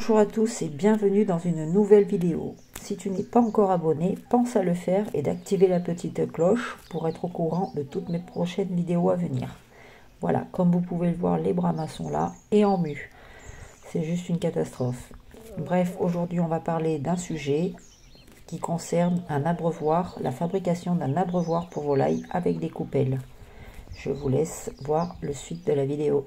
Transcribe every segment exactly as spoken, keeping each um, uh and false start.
Bonjour à tous et bienvenue dans une nouvelle vidéo. Si tu n'es pas encore abonné, pense à le faire et d'activer la petite cloche pour être au courant de toutes mes prochaines vidéos à venir. Voilà, comme vous pouvez le voir, les bramas sont là et en mue. C'est juste une catastrophe. Bref, aujourd'hui on va parler d'un sujet qui concerne un abreuvoir, la fabrication d'un abreuvoir pour volailles avec des coupelles. Je vous laisse voir le suite de la vidéo.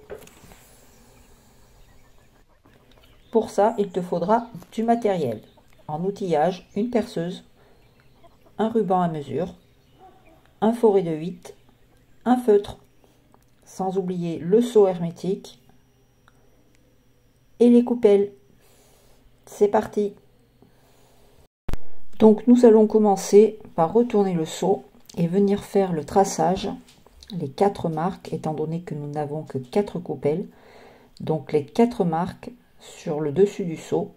Pour ça, il te faudra du matériel. En outillage, une perceuse, un ruban à mesure, un forêt de huit, un feutre, sans oublier le seau hermétique et les coupelles. C'est parti! Donc nous allons commencer par retourner le seau et venir faire le traçage, les quatre marques, étant donné que nous n'avons que quatre coupelles. Donc les quatre marques sur le dessus du seau,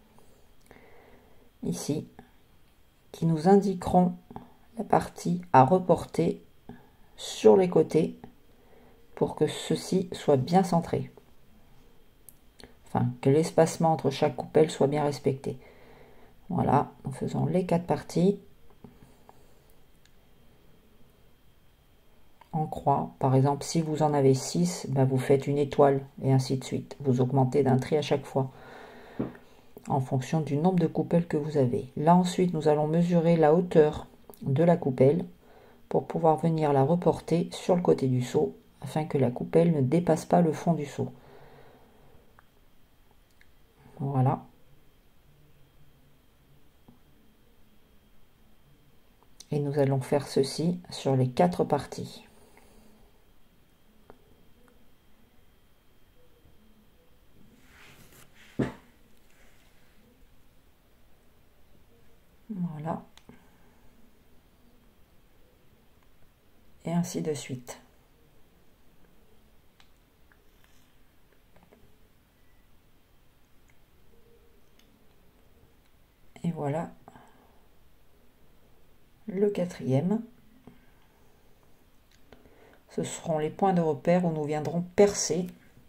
ici, qui nous indiqueront la partie à reporter sur les côtés pour que ceci soit bien centré. Enfin, que l'espacement entre chaque coupelle soit bien respecté. Voilà, en faisant les quatre parties en croix. Par exemple, si vous en avez six, ben vous faites une étoile et ainsi de suite. Vous augmentez d'un tri à chaque fois en fonction du nombre de coupelles que vous avez. Là ensuite, nous allons mesurer la hauteur de la coupelle pour pouvoir venir la reporter sur le côté du seau afin que la coupelle ne dépasse pas le fond du seau. Voilà. Et nous allons faire ceci sur les quatre parties. Voilà. Et ainsi de suite. Et voilà le quatrième. Ce seront les points de repère où nous viendrons percer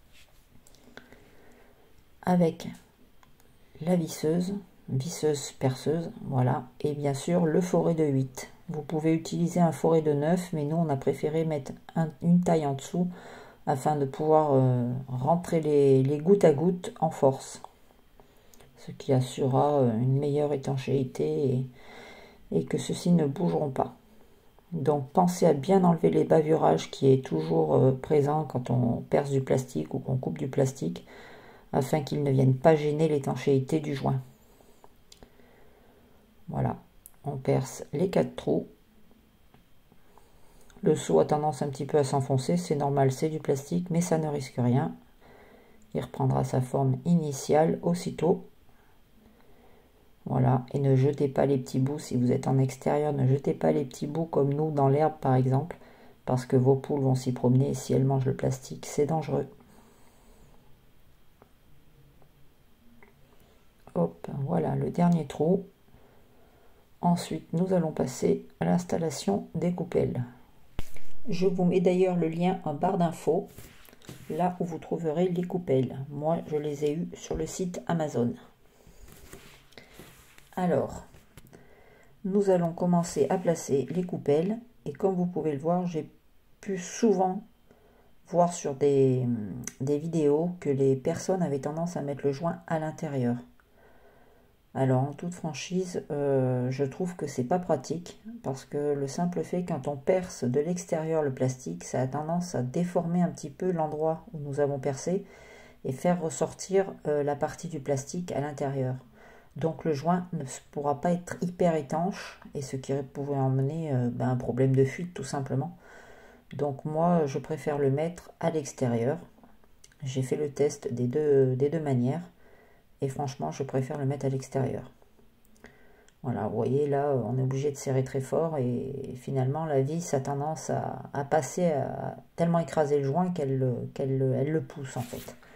avec la visseuse, visseuse perceuse, voilà, et bien sûr le forêt de huit. Vous pouvez utiliser un forêt de neuf, mais nous on a préféré mettre un, une taille en dessous afin de pouvoir euh, rentrer les, les gouttes à gouttes en force, ce qui assurera une meilleure étanchéité et, et que ceux-ci ne bougeront pas. Donc pensez à bien enlever les bavurages qui est toujours euh, présent quand on perce du plastique ou qu'on coupe du plastique, afin qu'ils ne viennent pas gêner l'étanchéité du joint. Voilà, on perce les quatre trous. Le seau a tendance un petit peu à s'enfoncer, c'est normal, c'est du plastique, mais ça ne risque rien. Il reprendra sa forme initiale aussitôt. Voilà, et ne jetez pas les petits bouts si vous êtes en extérieur, ne jetez pas les petits bouts comme nous dans l'herbe par exemple, parce que vos poules vont s'y promener et si elles mangent le plastique, c'est dangereux. Hop, voilà le dernier trou. Ensuite, nous allons passer à l'installation des coupelles. Je vous mets d'ailleurs le lien en barre d'infos, là où vous trouverez les coupelles. Moi, je les ai eues sur le site Amazon. Alors, nous allons commencer à placer les coupelles. Et comme vous pouvez le voir, j'ai pu souvent voir sur des, des vidéos que les personnes avaient tendance à mettre le joint à l'intérieur. Alors en toute franchise, euh, je trouve que c'est pas pratique parce que le simple fait quand on perce de l'extérieur le plastique, ça a tendance à déformer un petit peu l'endroit où nous avons percé et faire ressortir euh, la partie du plastique à l'intérieur. Donc le joint ne pourra pas être hyper étanche et ce qui pourrait emmener euh, ben, un problème de fuite tout simplement. Donc moi je préfère le mettre à l'extérieur. J'ai fait le test des deux, des deux manières. Et franchement, je préfère le mettre à l'extérieur. Voilà, vous voyez, là, on est obligé de serrer très fort. Et finalement, la vis a tendance à, à passer, à tellement écraser le joint qu'elle qu'elle elle le pousse, en fait.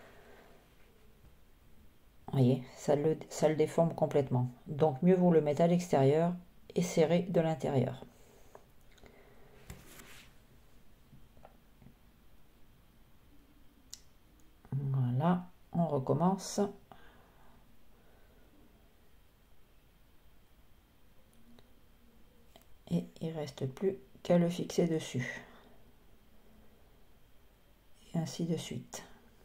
Vous voyez, ça le, ça le déforme complètement. Donc, mieux vaut le mettre à l'extérieur et serrer de l'intérieur. Voilà, on recommence. et il ne reste plus qu'à le fixer dessus. Et ainsi de suite.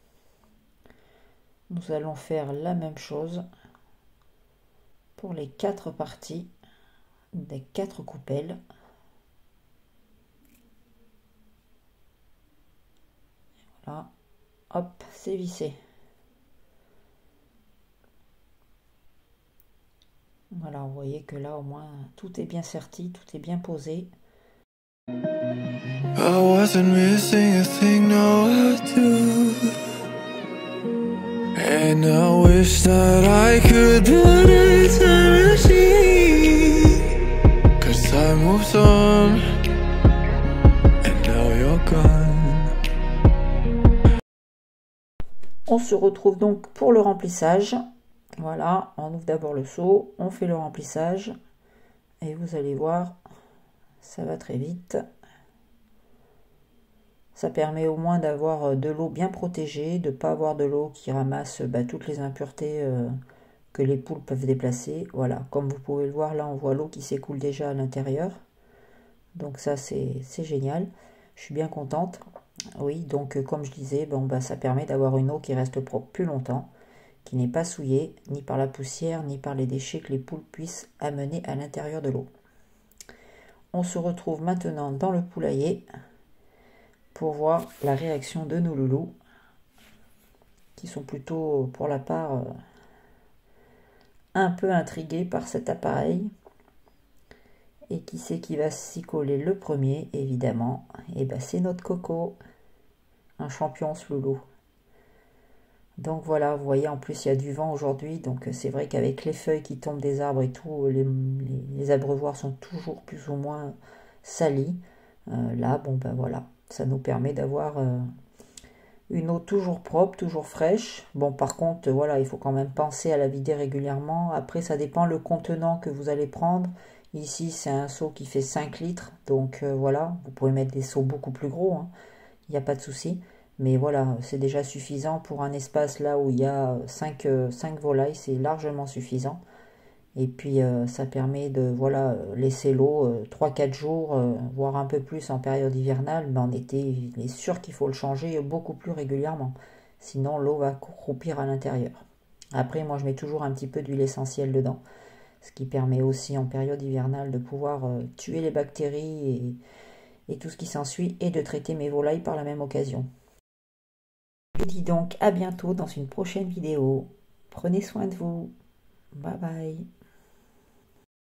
Nous allons faire la même chose pour les quatre parties des quatre coupelles. Voilà, hop, c'est vissé. Voilà, vous voyez que là au moins tout est bien serti, tout est bien posé. I wasn't missing a thing, now I do. And I wish that I could put a time machine, 'cause time moves on, and now you're gone. On se retrouve donc pour le remplissage. Voilà, on ouvre d'abord le seau, on fait le remplissage, et vous allez voir, ça va très vite. Ça permet au moins d'avoir de l'eau bien protégée, de ne pas avoir de l'eau qui ramasse bah, toutes les impuretés euh, que les poules peuvent déplacer. Voilà, comme vous pouvez le voir, là on voit l'eau qui s'écoule déjà à l'intérieur. Donc ça c'est génial, je suis bien contente. Oui, donc euh, comme je disais, bon, bah, ça permet d'avoir une eau qui reste propre plus longtemps, qui n'est pas souillée, ni par la poussière, ni par les déchets que les poules puissent amener à l'intérieur de l'eau. On se retrouve maintenant dans le poulailler pour voir la réaction de nos loulous, qui sont plutôt, pour la part, euh, un peu intrigués par cet appareil. Et qui c'est qui va s'y coller le premier? Évidemment, et ben c'est notre Coco, un champion ce loulou. Donc voilà, vous voyez, en plus il y a du vent aujourd'hui, donc c'est vrai qu'avec les feuilles qui tombent des arbres et tout, les, les, les abreuvoirs sont toujours plus ou moins salis. Euh, là, bon ben voilà, ça nous permet d'avoir euh, une eau toujours propre, toujours fraîche. Bon, par contre, voilà, il faut quand même penser à la vider régulièrement. Après, ça dépend le contenant que vous allez prendre. Ici, c'est un seau qui fait cinq litres, donc euh, voilà, vous pouvez mettre des seaux beaucoup plus gros, hein. Il n'y a pas de souci. Mais voilà, c'est déjà suffisant pour un espace là où il y a cinq, cinq volailles, c'est largement suffisant. Et puis euh, ça permet de voilà laisser l'eau euh, trois quatre jours, euh, voire un peu plus en période hivernale, mais en été, il est sûr qu'il faut le changer beaucoup plus régulièrement. Sinon l'eau va croupir à l'intérieur. Après, moi je mets toujours un petit peu d'huile essentielle dedans, ce qui permet aussi en période hivernale de pouvoir euh, tuer les bactéries et, et tout ce qui s'ensuit, et de traiter mes volailles par la même occasion. Je vous dis donc à bientôt dans une prochaine vidéo. Prenez soin de vous. Bye bye.